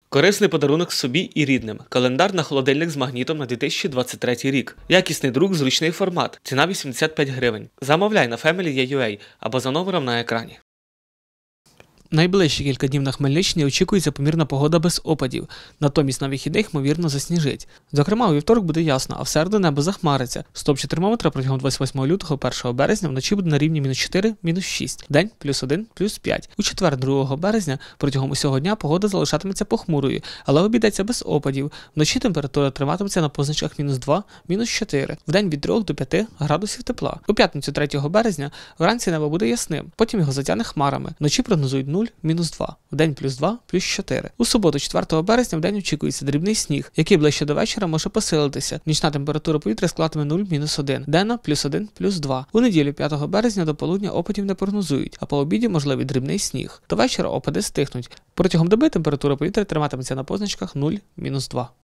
Корисний подарунок собі і рідним. Календар на холодильник з магнітом на 2023 рік. Якісний друк, зручний формат. Ціна 85 гривень. Замовляй на Family.ua або за номером на екрані. Найближчі кілька днів на Хмельниччині очікується помірна погода без опадів, натомість на вихідних, ймовірно, засніжить. Зокрема, у вівторок буде ясно, а в середу небо захмариться. Стопчик термометра протягом 28 лютого 1 березня вночі буде на рівні -4, -6, день +1, +5. У четвер 2 березня протягом усього дня погода залишатиметься похмурою, але обійдеться без опадів. Вночі температура триматиметься на позначках -2, -4, в день від 3 до 5 градусів тепла. У п'ятницю 3 березня вранці небо буде ясним, потім його затягне хмарами. Вночі прогнозують 0, -2, вдень +2, +4. У суботу 4 березня вдень очікується дрібний сніг, який ближче до вечора може посилитися. Нічна температура повітря складатиме 0, -1, денна +1, +2. У неділю 5 березня до полудня опадів не прогнозують, а по обіді можливий дрібний сніг. До вечора опади стихнуть. Протягом доби температура повітря триматиметься на позначках 0, -2.